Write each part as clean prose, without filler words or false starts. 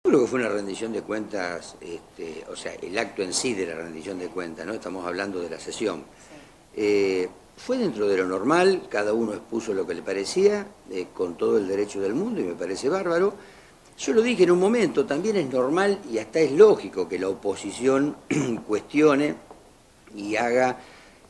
Creo que fue una rendición de cuentas, o sea, el acto en sí de la rendición de cuentas, ¿no? Estamos hablando de la sesión. Fue dentro de lo normal, cada uno expuso lo que le parecía, con todo el derecho del mundo, y me parece bárbaro. Yo lo dije en un momento, también es normal y hasta es lógico que la oposición cuestione y haga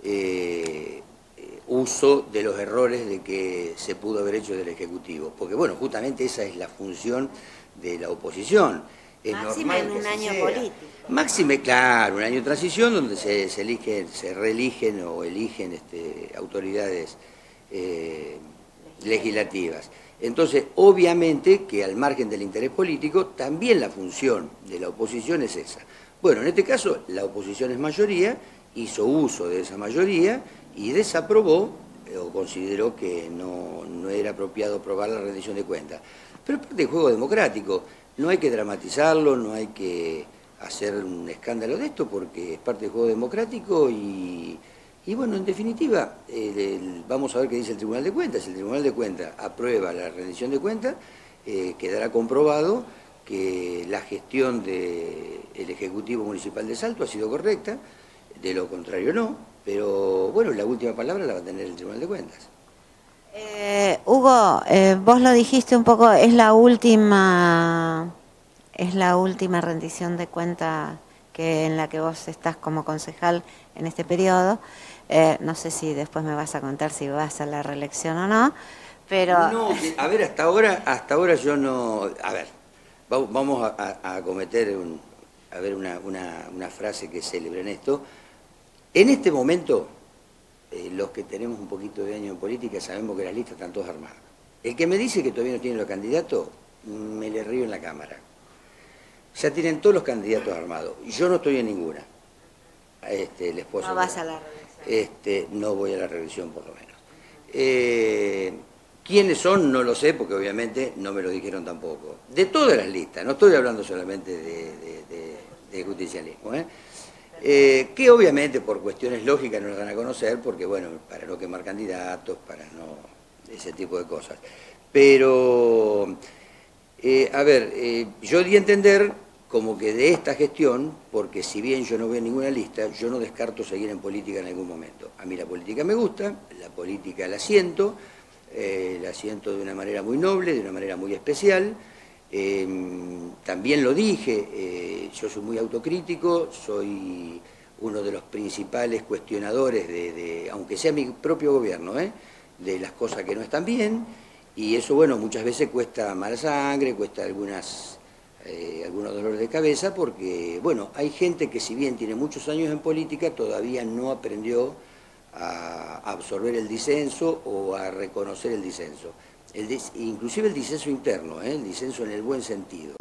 uso de los errores de que se pudo haber hecho del Ejecutivo. Porque, bueno, justamente esa es la función de la oposición. Es Máxime normal en que un así año sea. político. Máxime, claro, un año de transición donde se reeligen o eligen autoridades legislativas. Entonces, obviamente que al margen del interés político, también la función de la oposición es esa. Bueno, en este caso, la oposición es mayoría, hizo uso de esa mayoría y desaprobó o consideró que no era apropiado aprobar la rendición de cuentas. Pero es parte del juego democrático, no hay que dramatizarlo, no hay que hacer un escándalo de esto porque es parte del juego democrático y bueno, en definitiva, vamos a ver qué dice el Tribunal de Cuentas. Si el Tribunal de Cuentas aprueba la rendición de cuentas, quedará comprobado que la gestión del Ejecutivo Municipal de Salto ha sido correcta, de lo contrario no, pero bueno, la última palabra la va a tener el Tribunal de Cuentas. Hugo, vos lo dijiste un poco, es la última rendición de cuenta en la que vos estás como concejal en este periodo. No sé si después me vas a contar si vas a la reelección o no, pero No, a ver, hasta ahora yo no. A ver, vamos a cometer a ver una frase que es célebre en esto. En este momento, los que tenemos un poquito de año en política sabemos que las listas están todas armadas. El que me dice que todavía no tiene los candidatos, me le río en la cámara. Ya tienen todos los candidatos armados. Yo no estoy en ninguna. El esposo. no vas a la reelección. No voy a la reelección por lo menos. ¿Quiénes son? No lo sé, porque obviamente no me lo dijeron tampoco. De todas las listas, no estoy hablando solamente de justicialismo, que obviamente por cuestiones lógicas no nos dan a conocer, porque bueno, para no quemar candidatos, para no ese tipo de cosas. Pero, a ver, yo di a entender como que de esta gestión, porque si bien yo no veo ninguna lista, yo no descarto seguir en política en algún momento. A mí la política me gusta, la política la siento de una manera muy noble, de una manera muy especial. También lo dije, yo soy muy autocrítico, soy uno de los principales cuestionadores aunque sea mi propio gobierno, de las cosas que no están bien, y eso, bueno, muchas veces cuesta mala sangre, cuesta algunos dolores de cabeza, porque, bueno, hay gente que si bien tiene muchos años en política, todavía no aprendió a absorber el disenso o a reconocer el disenso. Inclusive el disenso interno, el disenso en el buen sentido.